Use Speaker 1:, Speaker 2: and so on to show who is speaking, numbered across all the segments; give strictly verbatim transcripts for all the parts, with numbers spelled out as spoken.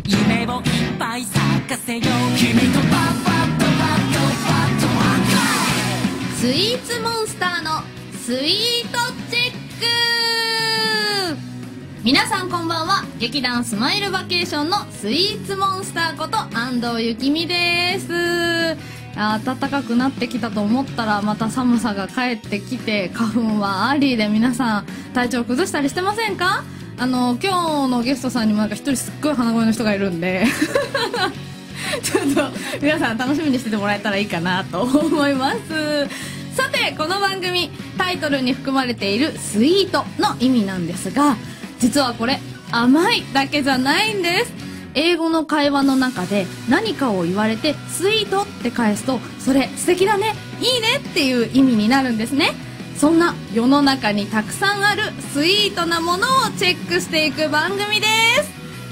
Speaker 1: 夢をいっぱい咲かせよう君とパッパッとパッとパッとワン
Speaker 2: スイーツモンスターのスイートチェック。皆さんこんばんは。劇団スマイルバケーションのスイーツモンスターこと安藤ゆきみです。暖かくなってきたと思ったらまた寒さが帰ってきて、花粉はありで皆さん体調崩したりしてませんか？あの今日のゲストさんにもなんか一人すっごい鼻声の人がいるんでちょっと皆さん楽しみにしててもらえたらいいかなと思います。さてこの番組タイトルに含まれているスイートの意味なんですが、実はこれ甘いだけじゃないんです。英語の会話の中で何かを言われてスイートって返すと、それ素敵だね、いいねっていう意味になるんですね。そんな世の中にたくさんあるスイートなものをチェックしていく番組です。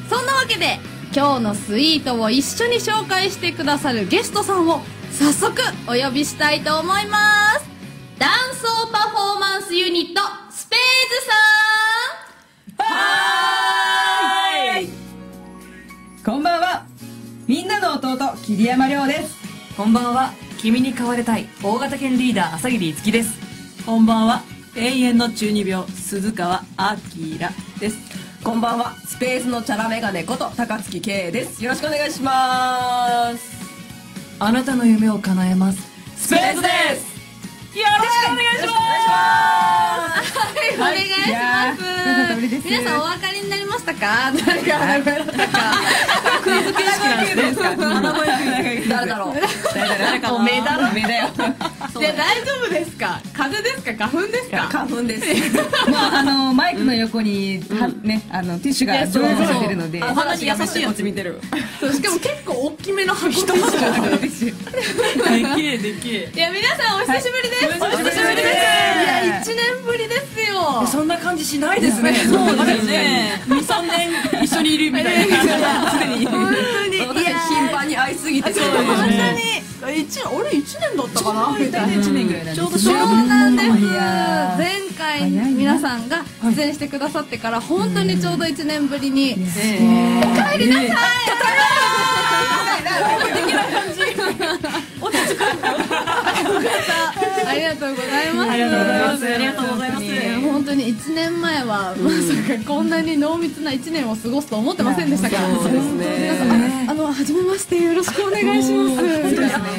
Speaker 2: そんなわけで今日のスイートを一緒に紹介してくださるゲストさんを早速お呼びしたいと思います。ダンソーパフォーマンスユニットスペーズさん。
Speaker 3: はーい、こんばんは。みんなの弟桐山亮です。
Speaker 4: こんばんは。君に飼われたい大型犬リーダー朝霧樹です。
Speaker 5: こんばんは。永遠の中二病鈴川明です。
Speaker 3: こんばんは。スペースのチャラメガネこと高槻圭です。よろしくお願いします。
Speaker 4: あなたの夢を叶えます
Speaker 3: スペースです。
Speaker 4: よろしくお願いします。
Speaker 2: お願いします。皆さんお分かりになりましたか？誰が鼻声だったか。
Speaker 4: クイズ形式なんですね。鼻声クイズ。
Speaker 3: 誰だろう。
Speaker 4: 誰かな。
Speaker 3: 目だろ。目だよ。
Speaker 2: で大丈夫ですか？風邪ですか？花粉ですか？
Speaker 3: 花粉です。もうあのマイクの横にね、あのティッシュが用意されてるので、
Speaker 5: お花に優しいやつ見てる。
Speaker 2: しかも結構大きめの箱ティッシュ。
Speaker 5: でけえでけえ。
Speaker 2: いや皆さんお久しぶりです。
Speaker 5: お久しぶりです。い
Speaker 2: や一年ぶりですよ。
Speaker 4: そんな感じしないですね。
Speaker 5: そうですね。二三年一緒にいるみたいな感じがすでに。
Speaker 2: 本当に
Speaker 3: 私頻繁に会いすぎて、
Speaker 2: 本当に一俺一年だったかなみたいな。
Speaker 3: 一年ぐらいなんです。
Speaker 5: ちょうど
Speaker 2: そうなんです。
Speaker 3: いや
Speaker 2: 前回皆さんが出演してくださってから本当にちょうどいちねんぶりに。おかえりなさい。
Speaker 5: 落ち着く。
Speaker 2: ありがとうございます。
Speaker 5: ありがとうございます。ありがとうございます。
Speaker 2: 本当にいちねんまえはまさかこんなに濃密ないちねんを過ごすと思ってませんでしたから。
Speaker 3: そうですね。
Speaker 2: 皆さんあの初めましてよろしくお願いします。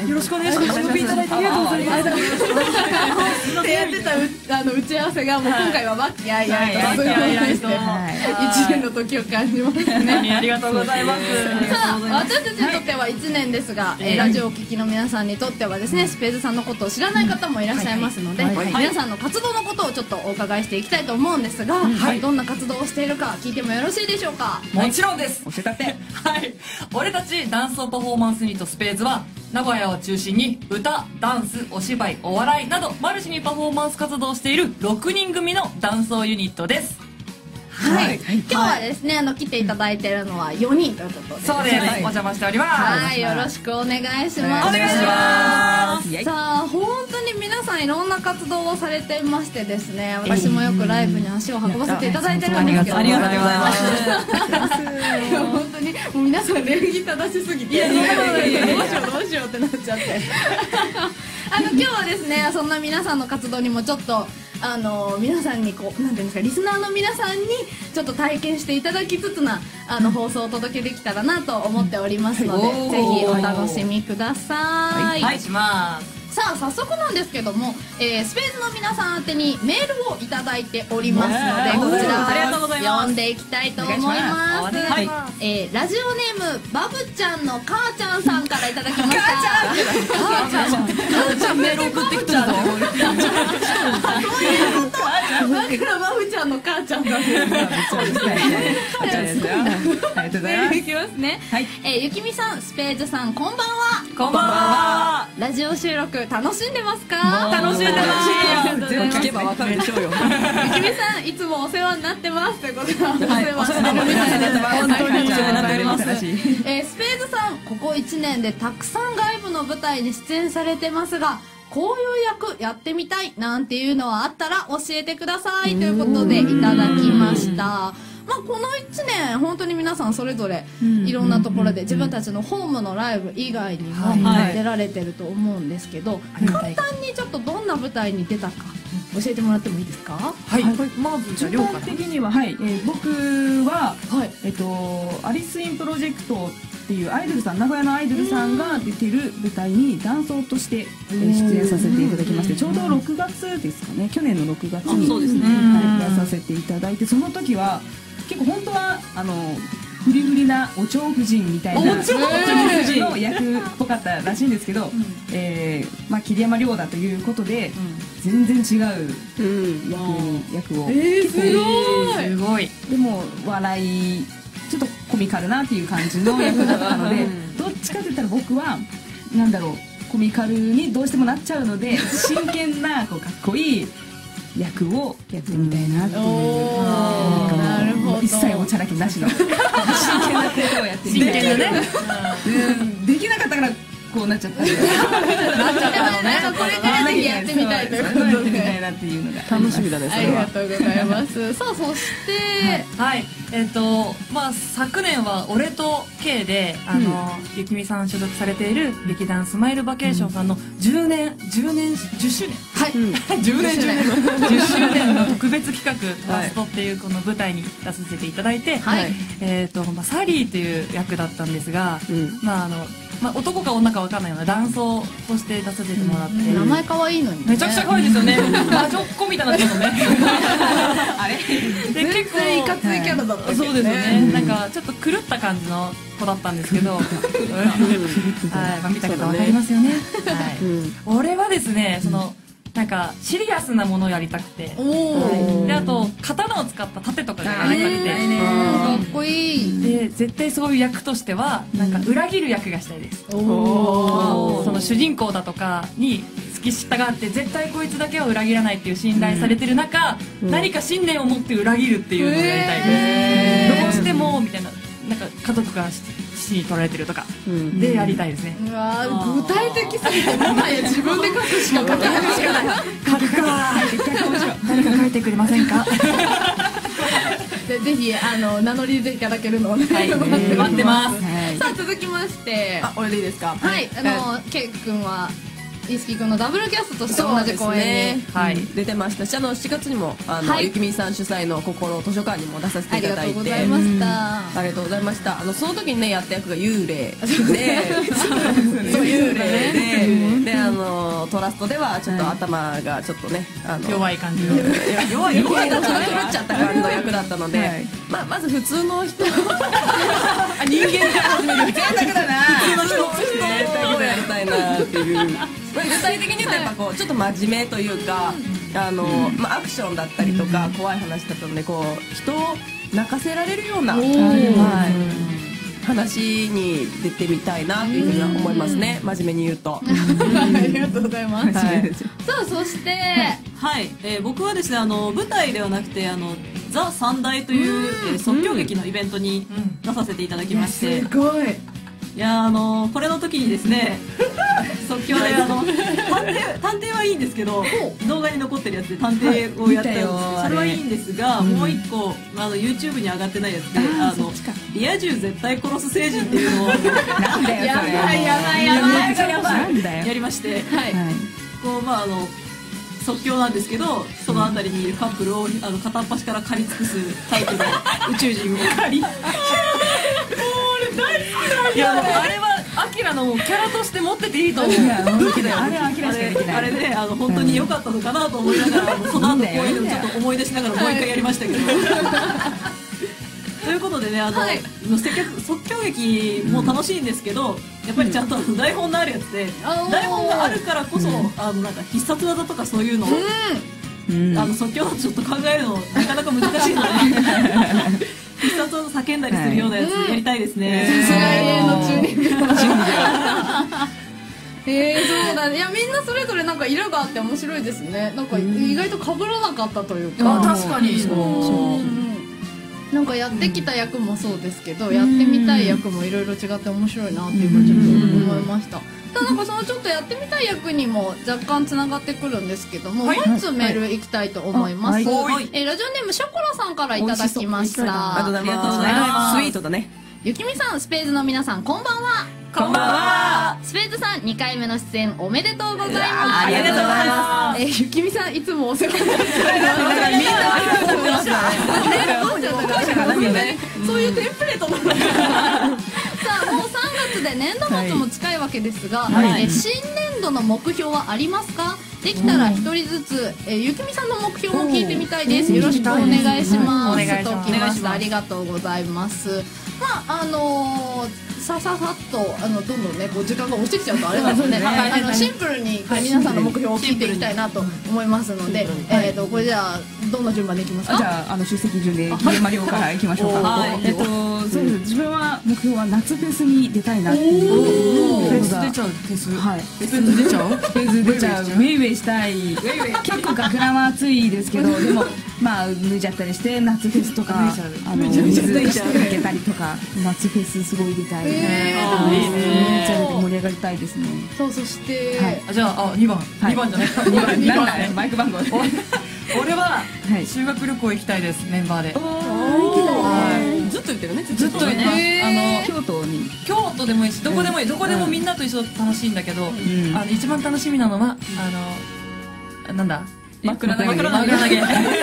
Speaker 5: よろしくお願いします。お呼びいただいてありがとうございます。
Speaker 2: ってやってたあの打ち合わせがもう今回は和気あいあいとすごいしていちねんの時を感じますね。
Speaker 5: ありがとうございます。
Speaker 2: さあ私たちにとってはいちねんですが、えーラジオをお聞きの皆さんにとってはですね、スペーズさんのことを知らない方もいらっしゃいますので、皆さんの活動のことをちょっとお伺いしていきたいと思うんですが、どんな活動をしているか聞いてもよろしいでしょうか？
Speaker 4: もちろんです。
Speaker 3: 教えたって。
Speaker 4: はい。俺たちダンスパフォーマンスユニットスペーズは名古屋を中心に歌、ダンス、お芝居、お笑いなどマルチにパフォーマンス活動をしているろくにん組のダンスユニットです。
Speaker 2: はい、今日はですね、あの来ていただいているのはよにんということで、
Speaker 4: そうです。お邪魔しております。
Speaker 2: はい、よろしくお願いします。
Speaker 4: お願いします。
Speaker 2: さあ、本当に皆さんいろんな活動をされていましてですね、私もよくライブに足を運ばせていただいてるんですけど、
Speaker 4: ありがとうございます。
Speaker 2: 本当にもう皆さん礼儀正しすぎて、どうしようどうしようってなっちゃって。あの今日はですね、そんな皆さんの活動にもちょっとあの皆さんにこうなんていうんですか、リスナーの皆さんにちょっと体験していただきつつなあの放送をお届けできたらなと思っておりますので、ぜひお楽しみください。
Speaker 4: はい、します。
Speaker 2: さあ早速なんですけども、えー、スペースの皆さん宛てにメールをいただいておりますので、こちら読んでいきたいと思います。はい、えー、ラジオネームバブちゃんの母ちゃんさんからいただきました。
Speaker 5: 母ちゃん母ちゃんメール送ってきたぞ。
Speaker 2: だからバブちゃんの母ちゃんだ。
Speaker 3: ありがとうございます。
Speaker 2: いきますね。えー、ゆきみさん、スペーズさん、こんばんは。
Speaker 4: こんばんは。
Speaker 2: ラジオ収録楽しんでますか？
Speaker 4: 楽しんでます。
Speaker 3: 全部聞けばわかるでしょうよ。
Speaker 2: ゆきみさん、いつもお世話になってますということで、お世話してるみたいです。
Speaker 3: 本当にお世話になっております。
Speaker 2: えー、スペーズさん、ここいちねんでたくさん外部の舞台に出演されてますが、こういう役やってみたいなんていうのはあったら教えてくださいということでいただきました。 まあ、このいちねん本当に皆さんそれぞれいろんなところで自分たちのホームのライブ以外にも
Speaker 5: はい
Speaker 2: 出られてると思うんですけど、簡単にちょっとどんな舞台に出たか教えてもらってもいいですか？
Speaker 4: はい、まずじゃあ
Speaker 3: 順番
Speaker 4: りょうかな。
Speaker 3: 的には、はい、えー僕は、
Speaker 2: はい。
Speaker 3: えっと、アリスインプロジェクトっていうアイドルさん、名古屋のアイドルさんが出てる舞台にダンソーとしてえー出演させていただきまして、ちょうどろくがつですかね、去年のろくがつに
Speaker 5: あそうですね
Speaker 3: はい出させていただいて、その時は結構本当はあのフリフリなお蝶夫人みたいな
Speaker 2: お蝶夫人
Speaker 3: の役っぽかったらしいんですけど、えーまあ、桐山亮だということで、全然違う役に役を、
Speaker 2: えー、すごい。
Speaker 4: すごい。
Speaker 3: でも笑いちょっとコミカルなっていう感じの役だったので、どっちかって言ったら僕はなんだろう、コミカルにどうしてもなっちゃうので、真剣なこうかっこいい役をやってみたいなっていう、
Speaker 2: おー、なるほど。
Speaker 3: 一切おちゃらけなしの真剣なことをやってみたい
Speaker 4: 真剣なね。
Speaker 3: うんできなかったからこうなっちゃったんで、
Speaker 2: なっちゃったのね。これからぜひやってみたいということ
Speaker 3: そうやってみた
Speaker 2: で。
Speaker 3: いなっていうのが
Speaker 6: 楽しみだねそ
Speaker 2: ありが
Speaker 6: れは。
Speaker 2: とうございます。さあ、そして、
Speaker 4: はい、えっ、とまあ昨年は俺と K であの、ゆきみさん所属されている劇団スマイルバケーションさんのじゅうねんじゅうねんじゅっしゅうねん
Speaker 2: はい。
Speaker 4: じゅうねんじゅうねんじゅっしゅうねんの特別企画「トラスト」っていうこの舞台に出させていただいて、
Speaker 2: はい
Speaker 4: えっ、と、まあ、サリーという役だったんですが、
Speaker 6: うん
Speaker 4: まああのまあ、男か女か分かんないような男装として出させてもらって、
Speaker 2: 名前可愛いのにね。
Speaker 4: めちゃくちゃ可愛いですよね魔女っ子みたいになってますよね
Speaker 3: あれ
Speaker 4: で結構
Speaker 2: いかついキャラだったけどね。
Speaker 4: そうですよね、なんかちょっと狂った感じの子だったんですけどはい、まあ、見た方分かりますよねはい、
Speaker 6: うん
Speaker 4: 俺はですねそのなんかシリアスなものをやりたくて、
Speaker 2: おー。
Speaker 4: であと刀を使った盾とかがやりたくて、
Speaker 2: かっこいい。
Speaker 4: で絶対そういう役としてはなんか裏切る役がしたいです、
Speaker 2: お
Speaker 4: その主人公だとかに付き従って絶対こいつだけは裏切らないっていう信頼されてる中、何か信念を持って裏切るっていうのをやりたいです、
Speaker 2: へー
Speaker 4: どうしてもみたいな、なんか家族が死に取られてるとか
Speaker 6: うん
Speaker 4: でやりたいですね、
Speaker 2: うわー、具体的すぎてもはや自分で書くしか書けない。
Speaker 4: 書くか誰か書いてくれませんか
Speaker 2: でぜひあの名乗り出ていただけるのをね、
Speaker 4: はい
Speaker 2: 待って
Speaker 4: 待ってます
Speaker 3: はい
Speaker 2: さあ続きまして、
Speaker 6: あ、俺でいいですか。
Speaker 2: はい、あのケイ君はイースキ君のダブルキャストとして同じ公演に、
Speaker 4: はい
Speaker 6: 出てましたし、あのしがつにもあの、
Speaker 2: はい
Speaker 6: ゆきみさん主催の心図書館にも出させて
Speaker 2: ありがとう
Speaker 6: いただいて、
Speaker 2: ございました。
Speaker 6: ありがとうございました。あのその時にねやった役が幽霊で、そう幽霊で、であのトラストではちょっと頭がちょっとね、あの
Speaker 4: 弱い感じの
Speaker 6: 弱い弱いのちょっと狂っちゃった感じの役だったので、
Speaker 3: はい
Speaker 6: まあまず普通の人、あ人間から始める
Speaker 3: 贅沢だな
Speaker 6: 普通の人をやりたいなっていう。まあ具体的に言うとやっぱこうちょっと真面目というか、あのまあアクションだったりとか怖い話だったので、こう人を泣かせられるような、はい話に出てみたいなというふうには思いますね。真面目に言うと。
Speaker 2: ありがとうございます。
Speaker 6: はい
Speaker 2: さあそして、
Speaker 5: はい、えー僕はですねあの舞台ではなくてあのザ・三大という、えー即興劇のイベントに出させていただきまして、
Speaker 2: すごい。
Speaker 5: いやあのこれの時にですね即興であの探偵探偵はいいんですけど動画に残ってるやつで探偵をやったんです、
Speaker 3: 見たよ
Speaker 5: それはいいんですが、もう一個あの YouTube に上がってないやつであのリア充絶対殺す星人っていうのを
Speaker 3: なんだよ
Speaker 2: やば
Speaker 3: それ
Speaker 2: いやばいやばい。
Speaker 3: なんだよ
Speaker 5: やりまして、
Speaker 2: はい。
Speaker 3: はい
Speaker 5: こうまああの即興なんですけど、そのあたりにいるカップルをあの片っ端から狩り尽くすタイプの宇宙人を狩り
Speaker 4: いやもうあれはアキラのもうキャラとして持ってていいと思う
Speaker 3: いや武器だよあれは明ら
Speaker 5: あ
Speaker 3: かにできない
Speaker 5: れあれねあの本当に良かったのかなと思いながら、あのその後こういうのちょっと思い出しながらもう一回やりましたけど。ということでねあの、
Speaker 2: はい
Speaker 5: の接客即興劇も楽しいんですけど、やっぱりちゃんとあの台本のあるやつで、
Speaker 2: あー
Speaker 5: 台本があるからこそ、あのなんか必殺技とかそういうのを、
Speaker 3: うん
Speaker 5: あの即興だとちょっと考えるのなかなか難しいので必殺技叫んだりするようなやつやりたいですね。
Speaker 2: 次世代への中二病。えー、そうだね。いやみんなそれぞれなんか色があって面白いですね。なんか意外と被らなかったというか。
Speaker 4: あ確かに
Speaker 2: うんうんなんかやってきた役もそうですけど、やってみたい役もいろいろ違って面白いなっていうふうにちょっと思いました。ただなんかそのちょっとやってみたい役にも若干つながってくるんですけども、
Speaker 4: はい
Speaker 2: もう一つメールいきたいと思います。
Speaker 4: はい
Speaker 2: えーラジオネームショコラさんからいただきました。
Speaker 6: ありがとうござい
Speaker 4: ありがとうご
Speaker 6: ます
Speaker 4: ざいます
Speaker 6: スイートだね。
Speaker 2: ゆきみさん、スペーズの皆さん、こんばんは。
Speaker 4: こんばんは。
Speaker 2: スペーズさん、にかいめの出演おめでとうございます。
Speaker 6: ありがとうございます。
Speaker 2: えーゆきみさん、いつもお世話になってます。そういうテンプレートなんだ。さあ、もうさんがつで年度末も近いわけですが、
Speaker 3: はい
Speaker 2: えー新年度の目標はありますか？できたら一人ずつ、えーゆきみさんの目標も聞いてみたいです。よろしくお願いします。
Speaker 4: お願いします
Speaker 2: ときました。ありがとうございます。まああのーさささっとあのどんどんねこう時間が押してきちゃうとあれなんですよね。あのシンプルにこう皆さんの目標を聞いていきたいなと思いますので、えっとこれじゃあどんな順番でいきますか？
Speaker 3: じゃあ、あの出席順で桐山亮からいきましょうか。
Speaker 4: はい
Speaker 3: えっと、そうです。自分は目標は夏フェスに出たいなっていう。
Speaker 4: フェス出ちゃうフェス。
Speaker 3: はい。
Speaker 4: フェス出ちゃう？
Speaker 3: フェス出ちゃう。ウェイウェイしたい。結構学ランは暑いですけど、でもまあ脱いじゃったりして夏フェスとかあの水かけたりとか夏フェスすごい出たい。
Speaker 2: え
Speaker 3: はい
Speaker 4: いいね
Speaker 3: めっちゃ盛り上がりたいですね。
Speaker 2: そうそして、
Speaker 3: はい
Speaker 4: あじゃああにばん
Speaker 3: はい
Speaker 4: にばんじゃないか。
Speaker 3: にばん
Speaker 4: にばん
Speaker 3: なんかマイク番号。
Speaker 4: 俺は
Speaker 3: はい
Speaker 4: 修学旅行行きたいですメンバーで。
Speaker 6: はいずっと言ってるね。
Speaker 4: ずっと行ってます。あの
Speaker 3: 京都に
Speaker 4: 京都でもいいしどこでもいいどこでもみんなと一緒楽しいんだけど、
Speaker 3: ん
Speaker 4: あの一番楽しみなのはあのなんだ
Speaker 3: 枕投げ
Speaker 4: 枕投げ枕投げ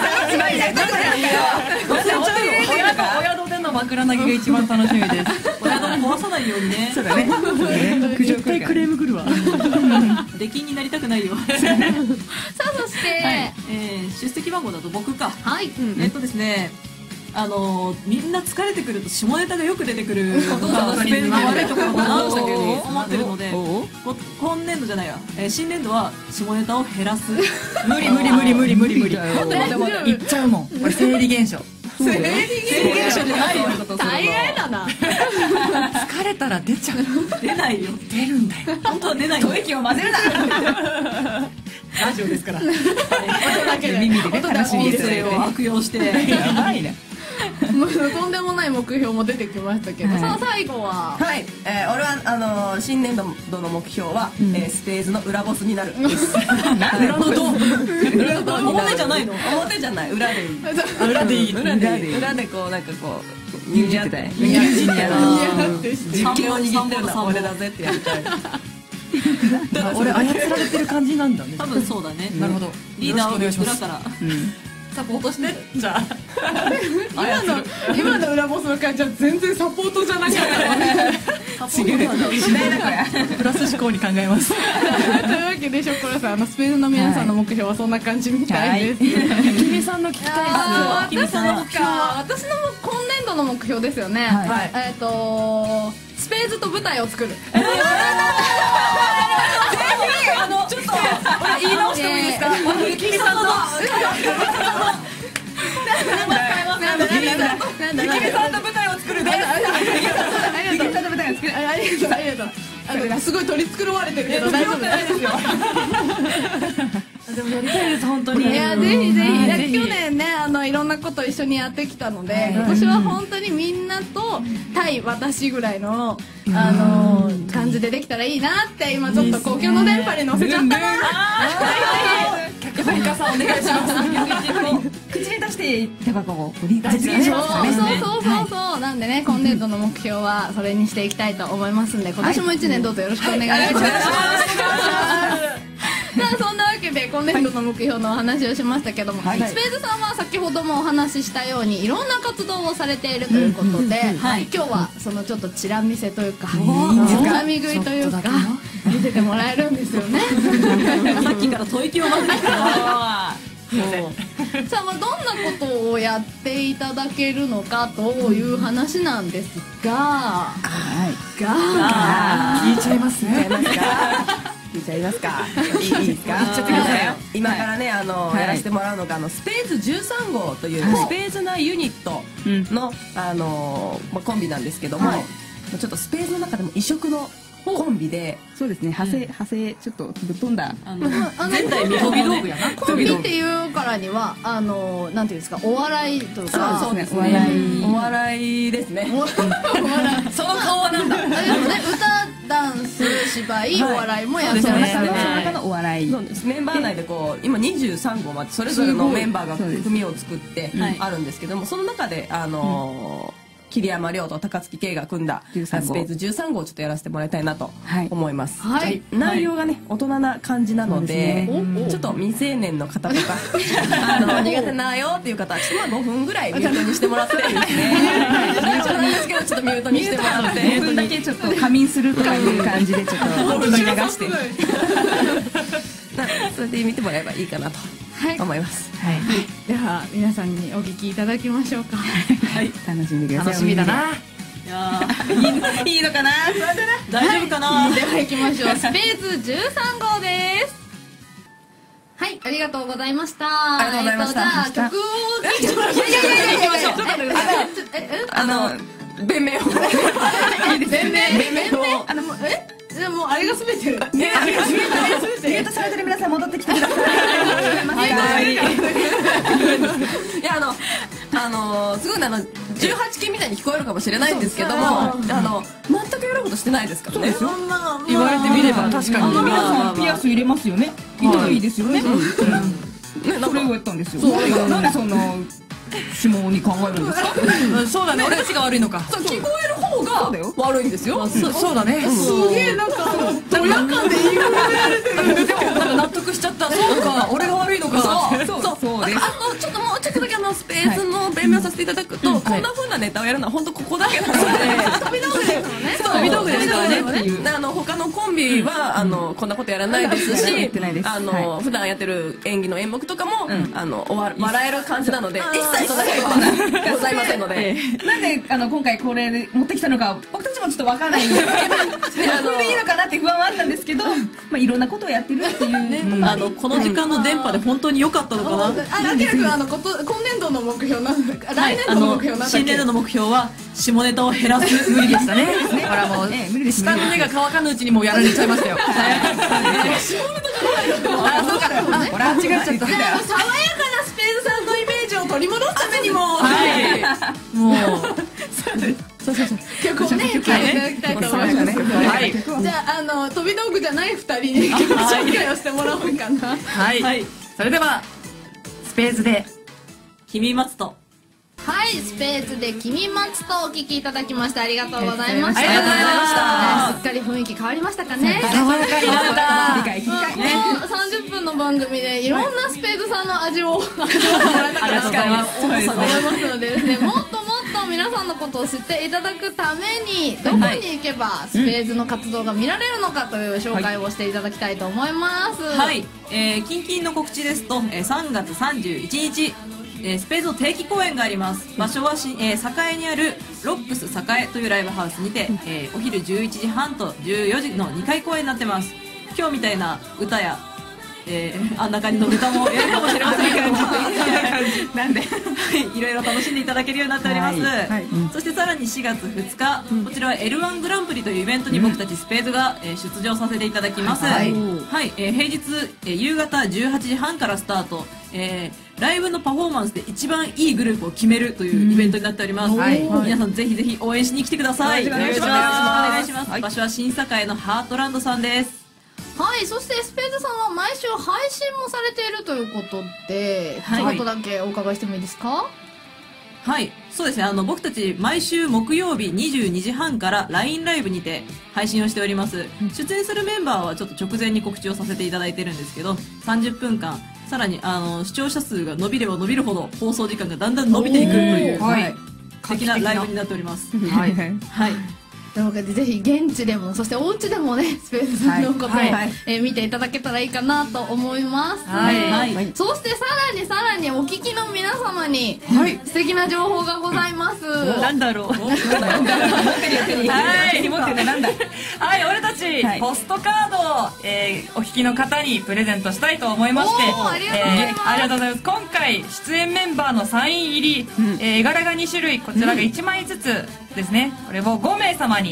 Speaker 4: 親と親とでの枕投げが一番楽しみです。
Speaker 5: 親の壊さないようにね。
Speaker 3: そうだね。苦情来るから。
Speaker 4: ーム来るわ。
Speaker 5: 出禁になりたくないよ。
Speaker 2: さあそして、
Speaker 5: えー出席番号だと僕か。
Speaker 2: はい、
Speaker 5: えっとですね、あのーみんな疲れてくると下ネタがよく出てくるのがスペインの悪いところかなと思ってるので、
Speaker 3: お
Speaker 5: こ今年度じゃないや、えー新年度は下ネタを減らす。
Speaker 4: 無理無理無理無理無理無理。
Speaker 3: 大丈夫
Speaker 4: でも行っちゃうもん。これ生理現象。
Speaker 5: 生理現象じゃないよ。
Speaker 2: 大概だな。
Speaker 4: 疲れたら出ちゃう。
Speaker 5: 出ないよ。
Speaker 4: 出るんだよ。
Speaker 5: 本当は出ないよ。
Speaker 3: 吐息を混ぜるな。
Speaker 4: ラジオですから。
Speaker 2: 音だけで
Speaker 3: 耳でね楽しみ
Speaker 5: 音
Speaker 3: です
Speaker 5: 声を悪用して。
Speaker 3: やばいね。
Speaker 2: もうとんでもない目標も出てきましたけど、
Speaker 3: はい
Speaker 2: さあ最後は
Speaker 6: はい、えー俺はあのー新年度の目標は、えースペーズの裏ボスになるです。
Speaker 3: 裏のドン。
Speaker 6: 裏のドンになる
Speaker 5: 表じゃないの？
Speaker 6: 表じゃない、裏でいい。
Speaker 4: 裏でいい。
Speaker 6: 裏でいい。裏でこうなんかこう
Speaker 3: ニューってたい。
Speaker 6: ニュージーや
Speaker 2: ーって
Speaker 6: 実権を握ってるのは俺だぜってやりたい。
Speaker 4: 俺操られてる感じなんだね。
Speaker 5: 多分そうだね。
Speaker 4: なるほど。
Speaker 5: リーダーを
Speaker 4: よろしくお願いし
Speaker 5: 裏
Speaker 4: ます。
Speaker 5: から。
Speaker 4: サポートして。じゃあ。
Speaker 2: 今の今の裏ボスの感じは全然サポートじゃなかった。
Speaker 5: サポートなんだ。
Speaker 3: しないなこれ。
Speaker 4: プラス思考に考えます。
Speaker 2: というわけでショコラさん、あのスペースの皆さんの目標はそんな感じみたいです。
Speaker 3: 君さんの聞きたい
Speaker 2: あー
Speaker 5: 君さんの目標は
Speaker 2: 私の今年度の目標ですよね。
Speaker 3: はい
Speaker 2: えっとスペースと舞台を作る。
Speaker 4: あのちょっと俺言い直してもいいですか。ゆきみさんの。
Speaker 2: なんだなんだなんだ
Speaker 4: ゆきみさんの舞台を作るです。
Speaker 2: ありがとう。ありがとう。ありがとう。ありがとう。あのすごい取り繕われてるけど大丈夫ですよ。
Speaker 4: でもやりたいです本当に。
Speaker 2: いやぜひぜひ、
Speaker 4: ぜひ
Speaker 2: 去年ねあのいろんなこと一緒にやってきたので、今年は本当にみんなと対私ぐらいのあの感じでできたらいいなって今ちょっと公共の電波に乗せちゃったな。
Speaker 4: 脚本家さんお願いします。
Speaker 3: 口に出して手箱を実現し
Speaker 2: そう
Speaker 3: ますね。
Speaker 2: そうそうそうそう、なんでね今年度の目標はそれにしていきたいと思いますんで、今年も一年どうぞよろしくお願いします。さあそんなわけで今年度の目標のお話をしましたけども、
Speaker 3: はい
Speaker 2: スペーズさんは先ほどもお話ししたようにいろんな活動をされているということで、はい今日はそのちょっとチラ見せというかつまみ食いというか見せてもらえるんですよね。
Speaker 5: さっきから吐息を混ぜてた。
Speaker 2: さあまあどんなことをやっていただけるのかという話なんですが、
Speaker 3: はい。
Speaker 2: が
Speaker 4: 聞いちゃいますね。
Speaker 6: 聞いちゃいますか。いいですか。
Speaker 4: 言っちゃってくださいよ。
Speaker 6: 今からねあの、
Speaker 3: はい
Speaker 6: やらせてもらうのがあのスペーズじゅうさん号という、
Speaker 3: はい
Speaker 6: スペーズなユニットの、あのまあコンビなんですけども、
Speaker 3: はい
Speaker 6: ちょっとスペーズの中でも異色のコンビで、
Speaker 3: そうですね、派生派生ちょっとぶっ飛んだ。
Speaker 5: あの
Speaker 2: あの
Speaker 5: 前代未聞
Speaker 4: 飛び道
Speaker 5: のね
Speaker 4: 具やな。
Speaker 2: コンビっていうからにはあのなんていうんですか、お笑いとか
Speaker 6: そうです
Speaker 3: お笑
Speaker 6: ね。
Speaker 3: い
Speaker 6: お笑いですね。
Speaker 2: お笑い
Speaker 4: その顔はなんだ。
Speaker 2: あでもね、歌ダンス芝居、
Speaker 6: はい
Speaker 2: お笑いもやって
Speaker 3: その
Speaker 2: ましたね。
Speaker 3: 中のその中のお笑い。
Speaker 6: そうです。メンバー内でこう今にじゅうさんごうまでそれぞれのメンバーが
Speaker 3: そうです
Speaker 6: 組を作って
Speaker 5: はい
Speaker 6: あるんですけども、その中であのー桐山亮と高槻圭が組んだ
Speaker 3: じゅうさんごう
Speaker 6: スペースじゅうさんごうをちょっとやらせてもらいたいなと
Speaker 3: はい
Speaker 6: 思います。
Speaker 2: はい
Speaker 6: 内容がね大人な感じなので、
Speaker 3: そう
Speaker 2: ですね
Speaker 6: ちょっと未成年の方とかあの苦手なよっていう方はちょっとまあごふんぐらいミュートにしてもらってですね。ミュートなんですけどちょっとミュートにしてもらって。
Speaker 3: ごふんだけちょっと仮眠するとかいう感じでちょっと聞き流して。
Speaker 6: なそれで見てもらえばいいかなと
Speaker 2: はい、
Speaker 6: 思います。
Speaker 3: はい。
Speaker 2: では皆さんにお聞きいただきましょうか。
Speaker 3: 楽しんでください。
Speaker 4: 楽しみだな。
Speaker 5: いやー
Speaker 3: いいのかな。
Speaker 5: 大丈夫かな、
Speaker 2: では行きましょう。スペースじゅうさんごうです。はい、ありがとうございました。
Speaker 6: ありがとうございました
Speaker 2: えっとじゃあ曲を聴いてもらいましょう。いやいやいやいやいや、ちょっと待ってください。ええ
Speaker 6: あの弁明を
Speaker 2: 弁明
Speaker 6: 弁明を
Speaker 2: あのもうえでもあれが全てる。
Speaker 6: ねありがとうございます
Speaker 3: ミュートされてる皆さん戻ってきてください。
Speaker 6: はいいやあのあのすごいあのじゅうはちきみたいに聞こえるかもしれないんですけども、あの全くやることしてないですからね。
Speaker 2: そんな
Speaker 4: 言われてみれば確かに。
Speaker 3: あの皆さんピアス入れますよね。入れたらいいですよね。
Speaker 6: ねなんか
Speaker 3: それをやったんですよ。なんでそんな下に考えるんですか。
Speaker 4: うんそうだね。俺たちが悪いのか。
Speaker 6: そう聞こえる方が悪いんですよ。
Speaker 4: そそうだね。
Speaker 2: すげえなんかあのドヤ感で言い方やれてる。
Speaker 4: でもなんか納得しちゃった。そうか。俺が悪いのか。
Speaker 6: そう
Speaker 3: そうそうです。
Speaker 6: あのちょっともうちょっとだけあのスペースの弁明をさせていただくと、こんな風なネタをやるのは本当ここだけなので、
Speaker 2: 飛び道具ですからね。
Speaker 6: 飛び道具ですからね。
Speaker 3: っていう
Speaker 6: あの他のコンビはあのこんなことやらないですし
Speaker 3: やってないで、す
Speaker 6: あの普段やってる演技の演目とかもあのおわ笑える感じなので、一切そんなことはございませんので。
Speaker 3: なんであの今回これで持ってきたのか僕たちもちょっとわからないんですけど、これでいいのかなって不安はあったんですけど、まあいろんなことをやってるっていう。
Speaker 5: あのこの時間の電波で本当に良かったのかな、
Speaker 2: あ、ラケル君あのこと今年度の目標なんだか来年
Speaker 5: あ
Speaker 2: 度の
Speaker 5: の
Speaker 2: 目標なんだっけ。
Speaker 5: 新年度の目標は下ネタを減らす
Speaker 4: 無理でしたね。ほらもう
Speaker 3: ええ無理です
Speaker 4: 下の根が乾かぬうちにもうやられちゃいましたよ。
Speaker 2: あ、そうかそうかね。
Speaker 3: ほら違っちゃった。
Speaker 2: 爽やかなスペースさんのイメージを取り戻すためにも、
Speaker 4: はい。もう
Speaker 2: 曲をね、聴いていただきたいと思います。
Speaker 4: はい
Speaker 2: じゃあ、あの飛び道具じゃないふたりに曲紹介をしてもらおうかな。
Speaker 4: はい、
Speaker 5: はい
Speaker 4: それではスペースで
Speaker 5: 君待つと
Speaker 2: はい、スペースで君待つとお聴きいただきましてありがとうございました。
Speaker 4: ありがとうございました
Speaker 2: すっかり雰囲気変わりましたかね。
Speaker 4: 爽やかになった。
Speaker 3: 理解理解。
Speaker 2: もうさんじゅっぷんの番組でいろんなスペースさんの味を味わってもらえたかなと思いますのでですね、もっともっと皆さんのことを知っていただくためにどこに行けばスペースの活動が見られるのかという紹介をしていただきたいと思います。
Speaker 5: はい、えー、キンキンの告知ですと、えー、さんがつさんじゅういちにち、えー、スペースの定期公演があります。場所はし、えー、栄にあるロックス栄というライブハウスにて、えー、お昼じゅういちじはんとじゅうよじのにかい公演になってます。今日みたいな歌や、えー、あんな感じの歌もやるかもしれませんけどもなんではい、いろいろ楽しんでいただけるようになっております、
Speaker 3: はいはいうん
Speaker 5: そしてさらにしがつふつか、こちらは エルワン グランプリというイベントに僕たちスペーズが、えー出場させていただきます、
Speaker 3: は
Speaker 5: はいいえー平日、えー夕方じゅうはちじはんからスタート、えーライブのパフォーマンスで一番いいグループを決めるというイベントになっております、
Speaker 4: はい
Speaker 5: 皆さんぜひぜひ応援しに来てください。
Speaker 3: お願いします
Speaker 5: よろしくお願いします、場所は新栄のハートランドさんです。
Speaker 2: はい、そしてスペースさんは毎週配信もされているということで、
Speaker 5: はい
Speaker 2: ちょっとだけお伺いしてもいいですか？
Speaker 5: はいそうですね、あの僕たち毎週木曜日にじゅうにじはんから ライン ライブにて配信をしております、出演するメンバーはちょっと直前に告知をさせていただいてるんですけど、さんじゅっぷんかんさらにあの視聴者数が伸びれば伸びるほど放送時間がだんだん伸びていくという、
Speaker 4: はい
Speaker 5: 素敵なライブになっております。
Speaker 4: はい
Speaker 5: はい
Speaker 2: というわけでぜひ現地でもそしてお家でもねスペースさんのことを、
Speaker 3: はいはい
Speaker 2: えー見ていただけたらいいかなと思います、
Speaker 4: はい
Speaker 5: はい
Speaker 2: そしてさらにさらにお聞きの皆様に、
Speaker 4: はい
Speaker 2: 素敵な情報がございます、
Speaker 5: なんだろう
Speaker 4: はい
Speaker 3: 持ってるねなんだ。
Speaker 4: はい、俺たち、
Speaker 3: はい
Speaker 4: ポストカードを、えーお聞きの方にプレゼントしたいと思いまして、
Speaker 2: おーありがとうございます
Speaker 4: えーありがとうございます。今回出演メンバーのサイン入り、えー絵柄がにしゅるい、こちらがいちまいずつですね、これをごめいさまにプ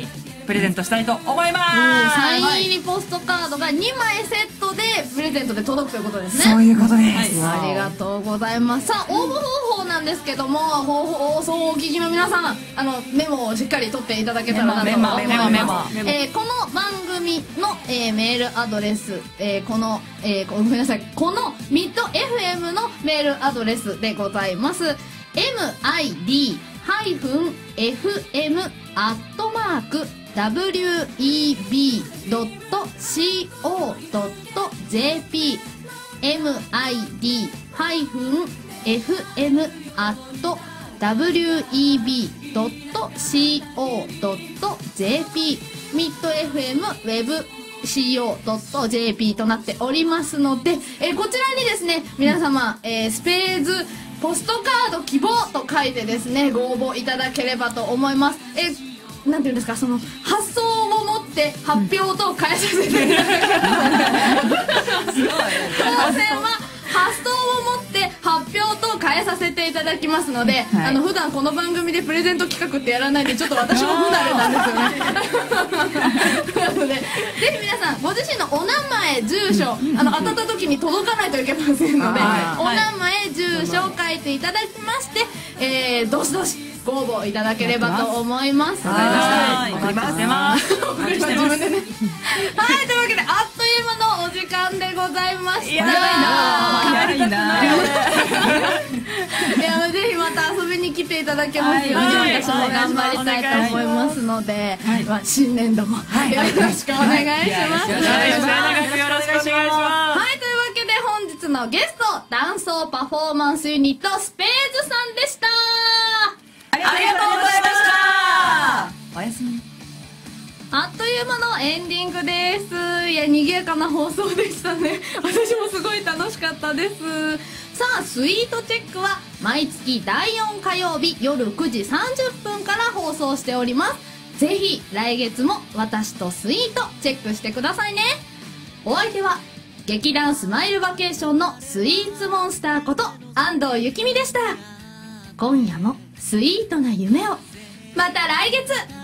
Speaker 4: プレゼントしたいと思います。
Speaker 2: サイン入りポストカードがにまいセットでプレゼントで届くということですね。
Speaker 4: そういうことです。
Speaker 2: ありがとうございます。さあ応募方法なんですけども、放送をお聞きの皆さん、あのメモをしっかり取っていただけたらなと思います。
Speaker 4: メモメモメモ
Speaker 2: えーこの番組の、えーメールアドレス、えーこの、えーごめんなさい、このミッド エフエム のメールアドレスでございます。エムアイディー エフエム アットマーク ダブリューイービー ドット シーオー ドット ジェーピー エムアイディー エフエム アット ダブリューイービー ドット シーオー ドット ジェーピー ミッド エフエム ウェブ シーオー ドット ジェーピー となっておりますので、えーこちらにですね皆様、えースペーズポストカード希望と書いてですねご応募いただければと思います。えーなんていうんですか、その発想を持って発表と変えさせていただきます。当選は発想を持って発表と変えさせていただきますので、
Speaker 3: はい
Speaker 2: あの普段この番組でプレゼント企画ってやらないんでちょっと私も不慣れなんですよね。なのでぜひ皆さんご自身のお名前住所、あの当たった時に届かないといけませんので、
Speaker 3: はい
Speaker 2: お名前住所を書いていただきまして、えー、どしどしご応募いただければと思います。
Speaker 5: はい
Speaker 4: お待ちしてます。
Speaker 2: 自分でね。はい、というわけであっという間のお時間でございました。いや
Speaker 3: 早いな。
Speaker 2: いやぜひまた遊びに来ていただけますように、
Speaker 4: はい
Speaker 2: 私も頑張りたいと思いますので、まあ新年度もよろしくお願いします。
Speaker 4: よろしくお願いします。よろしくお願いしま
Speaker 2: はい、というわけで本日のゲスト、ダンソーパフォーマンスユニットスペーズさんでした。
Speaker 5: ありがとうございました。
Speaker 4: す。おやすみ。
Speaker 2: あっという間のエンディングです。いや、賑やかな放送でしたね。私もすごい楽しかったです。さあ、スイートチェックは毎月だいよん火曜日夜くじさんじゅっぷんから放送しております。ぜひ来月も私とスイートチェックしてくださいね。お相手は劇団スマイルバケーションのスイーツモンスターこと安藤ゆきみでした。今夜もスイートな夢を。また来月